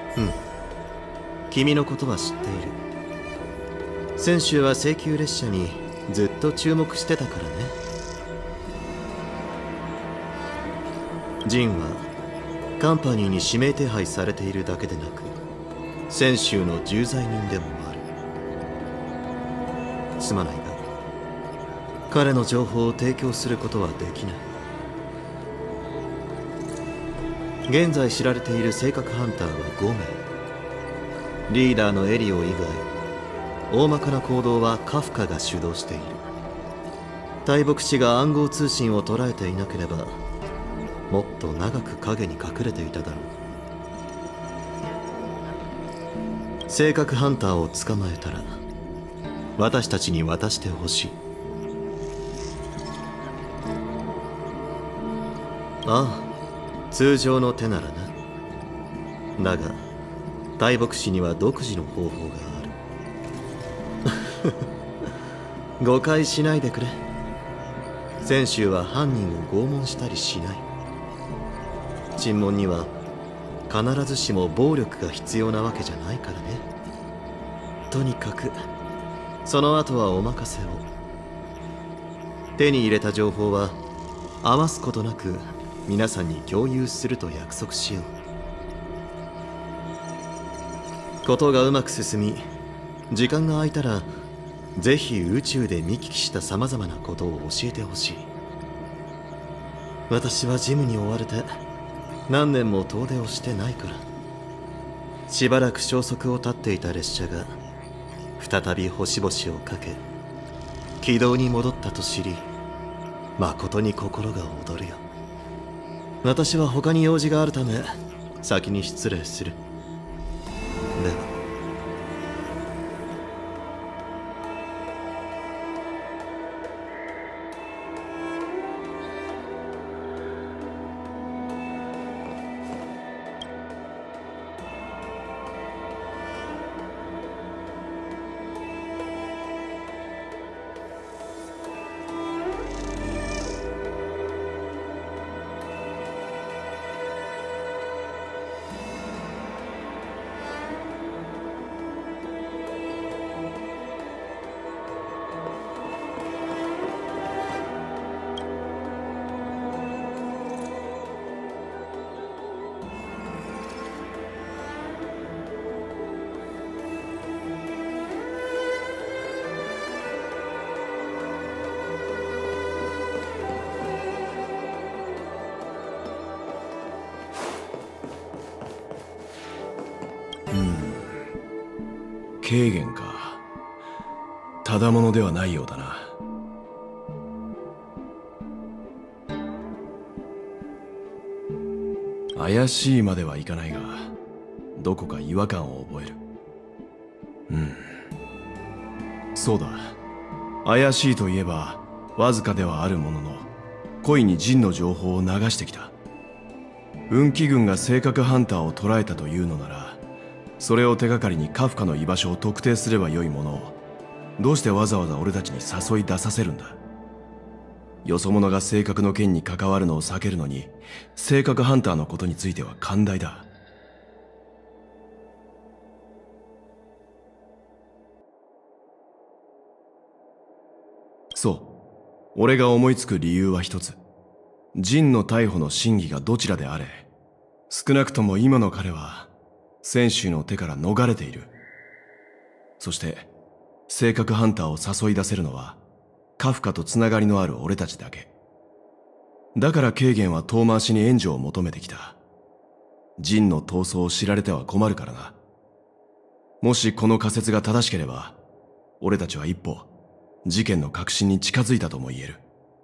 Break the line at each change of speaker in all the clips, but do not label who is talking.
うん、君のことは知っている。先週は請求列車にずっと注目してたからね。ジンはカンパニーに指名手配されているだけでなく、先週の重罪人でもある。すまないが彼の情報を提供することはできない。現在知られている正確ハンターは5名。リーダーのエリオ以外、大まかな行動はカフカが主導している。大牧師が暗号通信を捉えていなければ、もっと長く影に隠れていただろう。正確ハンターを捕まえたら私たちに渡してほしい。ああ、通常の手ならな。だが大牧師には独自の方法がある。誤解しないでくれ。先週は犯人を拷問したりしない。尋問には必ずしも暴力が必要なわけじゃないからね。とにかくその後はお任せを。手に入れた情報は余すことなく皆さんに共有すると約束しよう。ことがうまく進み、時間が空いたらぜひ宇宙で見聞きした様々なことを教えてほしい。私はジムに追われて何年も遠出をしてないから。しばらく消息を絶っていた列車が再び星々をかけ軌道に戻ったと知り、誠に心が躍るよ。私は他に用事があるため先に失礼する。では。
ケーゲンか。ただものではないようだな。怪しいまではいかないが、どこか違和感を覚える。そうだ。怪しいといえばわずかではあるものの、故意にジンの情報を流してきた。運気軍が正確ハンターを捕らえたというのなら、それを手がかりにカフカの居場所を特定すればよいものを、どうしてわざわざ俺たちに誘い出させるんだ。よそ者が正確の件に関わるのを避けるのに、正確ハンターのことについては寛大だ。そう、俺が思いつく理由は一つ。ジンの逮捕の真偽がどちらであれ、少なくとも今の彼は先週の手から逃れている。そして正確ハンターを誘い出せるのはカフカとつながりのある俺たちだけ。だからケーゲンは遠回しに援助を求めてきた。ジンの逃走を知られては困るからな。もしこの仮説が正しければ、俺たちは一歩事件の核心に近づいたとも言える。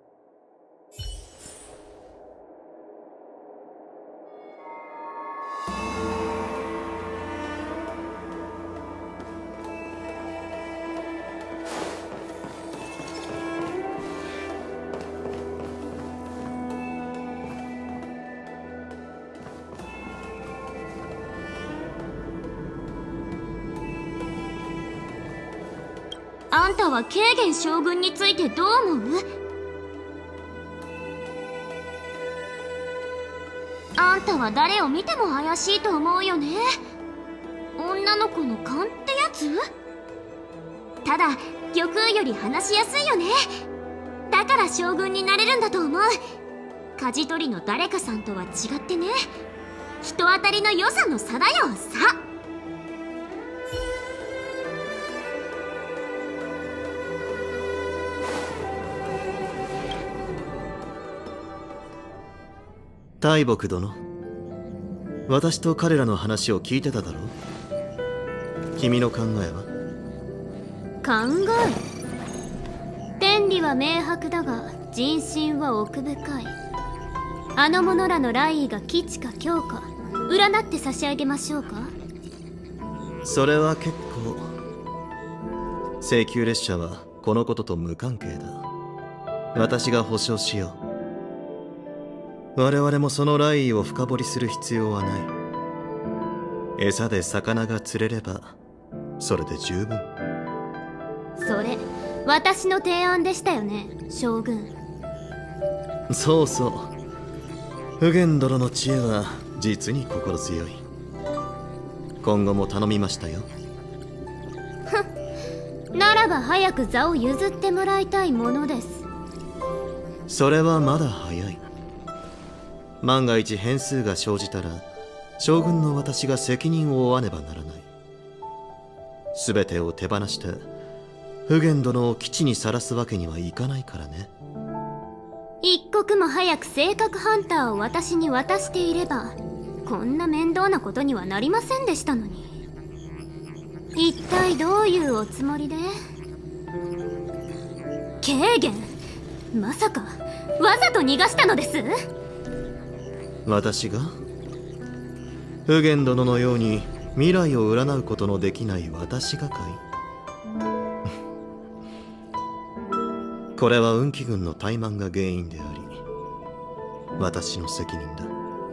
あんたはケーゲン将軍についてどう思う？あんたは誰を見ても怪しいと思うよね。 女の子の勘ってやつ？ただ玉空より話しやすいよね。だから将軍になれるんだと思う。舵取りの誰かさんとは違ってね、人当たりの良さの差だよ、さ。
大木殿、私と彼らの話を聞いてただろう。君の考えは？
考え？天理は明白だが人心は奥深い。あの者らの来意が吉か凶か占って差し上げましょうか。
それは結構。請求列車はこのことと無関係だ。私が保証しよう。我々もその来意を深掘りする必要はない。餌で魚が釣れればそれで十分。
それ私の提案でしたよね、将軍。
そうそう。普賢殿の知恵は実に心強い。今後も頼みましたよ。
ならば早く座を譲ってもらいたいものです。
それはまだ早い。万が一変数が生じたら将軍の私が責任を負わねばならない。全てを手放して普賢殿を基地にさらすわけにはいかないからね。
一刻も早く性格ハンターを私に渡していればこんな面倒なことにはなりませんでしたのに。一体どういうおつもりで？軽減？まさかわざと逃がしたのです？
私が？普賢殿のように未来を占うことのできない私がかい？これは運気軍の怠慢が原因であり私の責任だ。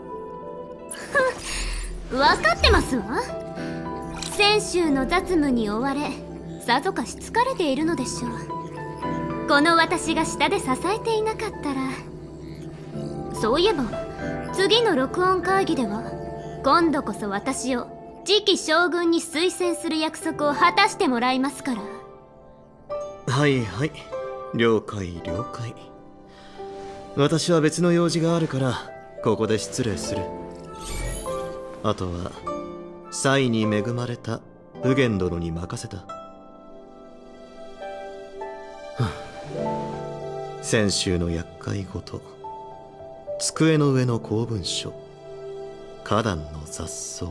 分かってますわ。先週の雑務に追われさぞかし疲れているのでしょう。この私が下で支えていなかったら。そういえば次の録音会議では今度こそ私を次期将軍に推薦する約束を果たしてもらいますから。
はいはい、了解了解。私は別の用事があるからここで失礼する。あとは才に恵まれた普賢殿に任せた。先週の厄介事、机の上の公文書、花壇の雑草、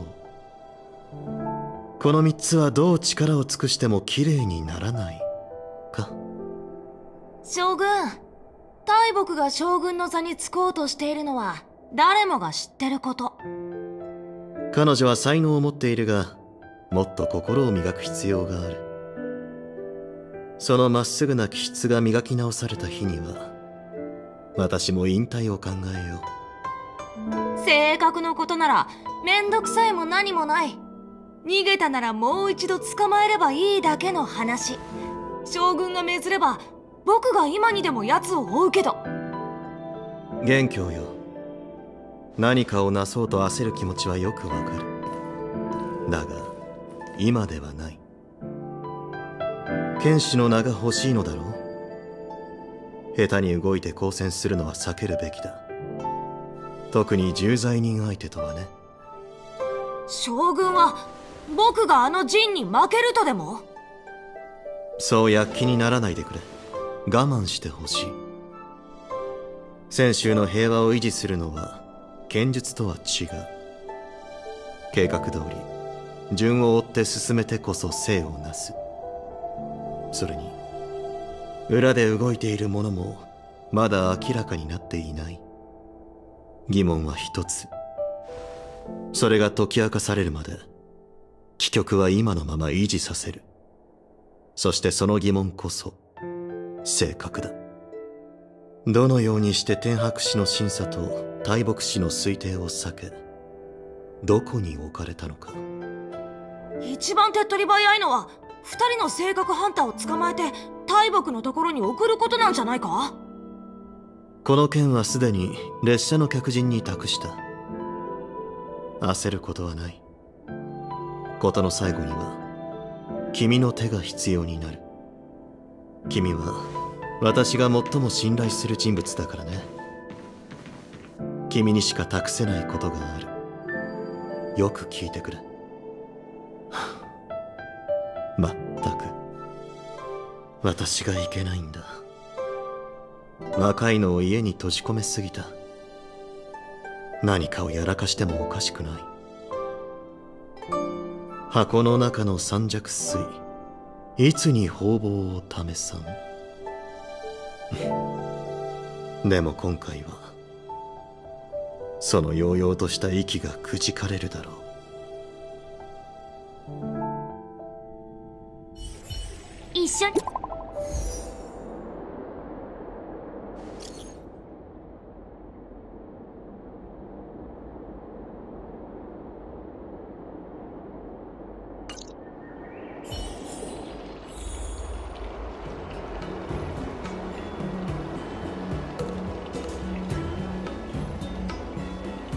この3つはどう力を尽くしてもきれいにならないか。
将軍、大木が将軍の座に就こうとしているのは誰もが知ってること。
彼女は才能を持っているがもっと心を磨く必要がある。そのまっすぐな気質が磨き直された日には私も引退を考えよ
う。性格のことならめんどくさいも何もない。逃げたならもう一度捕まえればいいだけの話。将軍が命ずれば僕が今にでも奴を追うけど。
元凶よ。何かをなそうと焦る気持ちはよくわかる。だが今ではない。剣士の名が欲しいのだろう。下手に動いて交戦するのは避けるべきだ。特に重罪人相手とはね。
将軍は僕があの陣に負けるとでも？
そう躍起にならないでくれ。我慢してほしい。泉州の平和を維持するのは剣術とは違う。計画通り順を追って進めてこそ生をなす。それに裏で動いているものもまだ明らかになっていない。疑問は一つ。それが解き明かされるまで帰局は今のまま維持させる。そしてその疑問こそ正確だ。どのようにして天白氏の審査と大木氏の推定を避けどこに置かれたのか。
一番手っ取り早いのは2人の性格ハンターを捕まえて大木のところに送ることなんじゃないか？
この件はすでに列車の客人に託した。焦ることはない。 事の最後には君の手が必要になる。君は私が最も信頼する人物だからね。君にしか託せないことがある。よく聞いてくれ。まったく私がいけないんだ。若いのを家に閉じ込めすぎた。何かをやらかしてもおかしくない。箱の中の三尺水、いつに方々を試さん。でも今回はその揚々とした息がくじかれるだろう。
一緒に